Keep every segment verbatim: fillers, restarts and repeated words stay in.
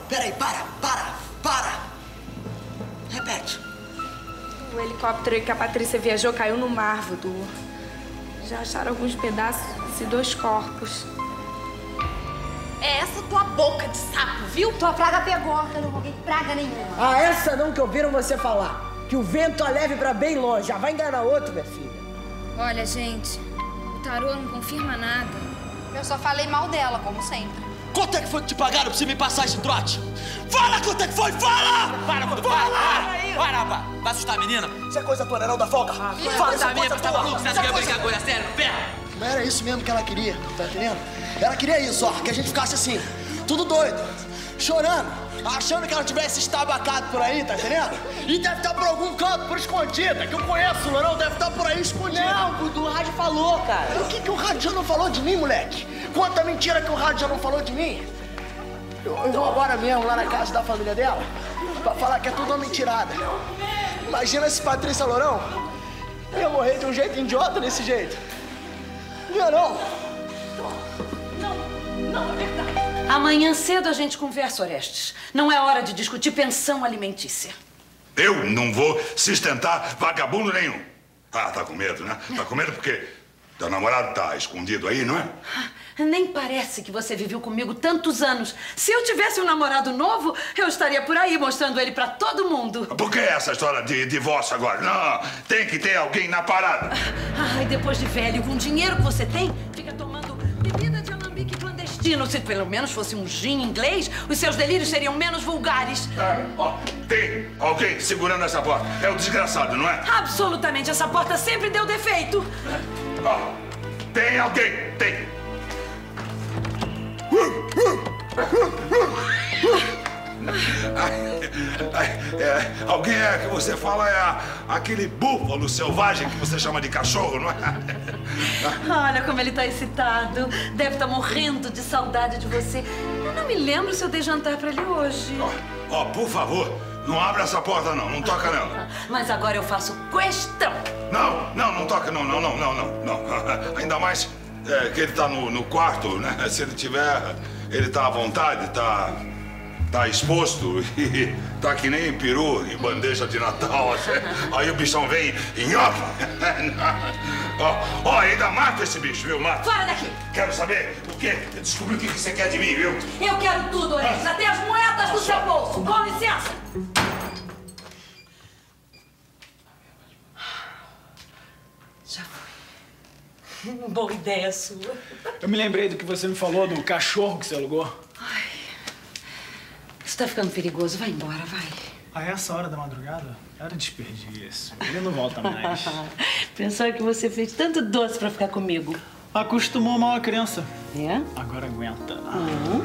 Peraí, para, para, para! Repete. O helicóptero que a Patrícia viajou caiu no mar, Voodoo. Já acharam alguns pedaços e dois corpos. É essa tua boca de sapo, viu? Tua praga pegou, eu não roguei praga nenhuma. Ah, essa não que ouviram você falar. Que o vento a leve pra bem longe. Já vai enganar outro, minha filha. Olha, gente, o tarô não confirma nada. Eu só falei mal dela, como sempre. Quanto é que foi que te pagaram pra você me passar esse trote? Fala quanto é que foi, fala! Para, Voodoo, para! Para, para, rapaz! Vai assustar a menina? Isso é coisa tua, não é não, da folga? Ah, fala, isso é minha, coisa tá tua! maluco? Você acha que eu ia brincar com ela? Sério, ferra! Mas era isso mesmo que ela queria, tá entendendo? Ela queria isso, ó, que a gente ficasse assim, tudo doido, chorando, achando que ela tivesse estabacado por aí, tá entendendo? E deve estar por algum canto, por escondida, que eu conheço, não deve estar por aí escondida. Não, Voodoo, o rádio falou, cara. O que, que o rádio já não falou de mim, moleque? Quanta mentira que o rádio já não falou de mim? Eu, eu vou agora mesmo lá na casa da família dela pra falar que é tudo uma mentirada. Imagina se Patrícia Lourão ia morrer de um jeito idiota desse jeito. Não, não. Não, não, é verdade. Amanhã cedo a gente conversa, Orestes. Não é hora de discutir pensão alimentícia. Eu não vou sustentar vagabundo nenhum. Ah, tá com medo, né? Tá com medo porque teu namorado tá escondido aí, não é? Nem parece que você viveu comigo tantos anos. Se eu tivesse um namorado novo, eu estaria por aí mostrando ele pra todo mundo. Por que essa história de divórcio agora? Não, tem que ter alguém na parada. Ai, depois de velho, com o dinheiro que você tem, fica tomando bebida de alambique clandestino. Se pelo menos fosse um gin inglês, os seus delírios seriam menos vulgares. Ah, ó, tem alguém segurando essa porta. É o desgraçado, não é? Absolutamente, essa porta sempre deu defeito. Ó, tem alguém, tem. É, alguém é que você fala é a, aquele búfalo selvagem que você chama de cachorro, não é? Olha como ele tá excitado. Deve estar morrendo de saudade de você. Eu não me lembro se eu dei jantar pra ele hoje. Ó, ó, por favor, não abra essa porta não, não toca nela. Mas agora eu faço questão. Não, não, não toca, não, não, não, não, não, não. Ainda mais é, que ele tá no, no quarto, né? Se ele tiver, ele tá à vontade, tá... Tá exposto e tá que nem peru em bandeja de Natal. Aí o bichão vem e nhoque. Ó, ó, ainda mata esse bicho, viu? Mata. Fora daqui! Quero saber o quê? Descobrir o que você quer de mim, viu? Eu quero tudo, Orestes, até as moedas do seu bolso. Com licença! Já foi. Boa ideia sua. Eu me lembrei do que você me falou do cachorro que você alugou. Ai, isso tá ficando perigoso. Vai embora, vai. A essa hora da madrugada? Era desperdício. Ele não volta mais. Pensava que você fez tanto doce pra ficar comigo. Acostumou mal a criança. É? Agora aguenta. Uhum.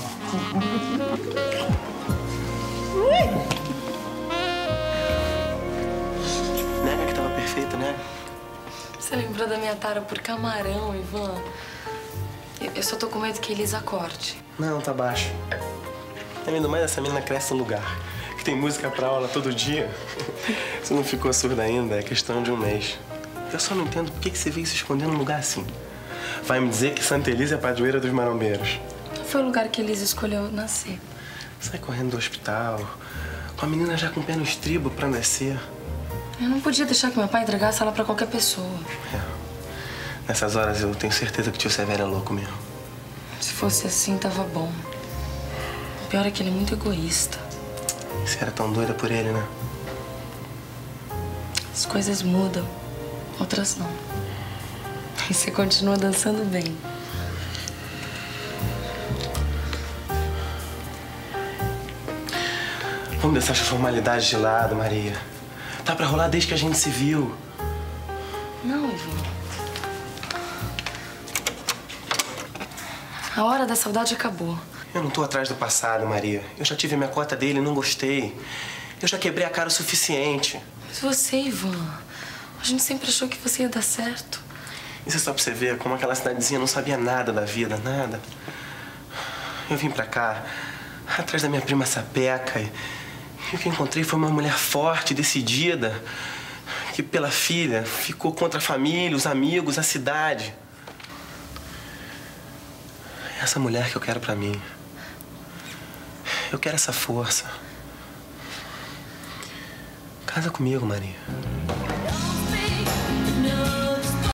Nega que tava perfeita, né? Você lembrou da minha tara por camarão, Ivan? Eu, eu só tô com medo que eles acorde. Não, tá baixo. Além do mais, essa menina cresce no lugar. Que tem música pra aula todo dia. Você não ficou surda ainda, é questão de um mês. Eu só não entendo por que você veio se esconder num lugar assim. Vai me dizer que Santa Elisa é a padroeira dos marombeiros. Foi o lugar que Elisa escolheu nascer. Sai correndo do hospital, com a menina já com o pé no estribo pra nascer. Eu não podia deixar que meu pai entregasse ela pra qualquer pessoa. É. Nessas horas eu tenho certeza que o tio Severo é louco mesmo. Se fosse assim, tava bom. O pior é que ele é muito egoísta. Você era tão doida por ele, né? As coisas mudam, outras não. E você continua dançando bem. Vamos deixar essa formalidade de lado, Maria. Tá pra rolar desde que a gente se viu. Não, Ivan. A hora da saudade acabou. Eu não tô atrás do passado, Maria. Eu já tive a minha cota dele e não gostei. Eu já quebrei a cara o suficiente. Mas você, Ivan, a gente sempre achou que você ia dar certo. Isso é só pra você ver como aquela cidadezinha não sabia nada da vida, nada. Eu vim pra cá, atrás da minha prima Sapeca, e o que eu encontrei foi uma mulher forte, decidida, que pela filha ficou contra a família, os amigos, a cidade. É essa mulher que eu quero pra mim. Eu quero essa força. Casa comigo, Maria.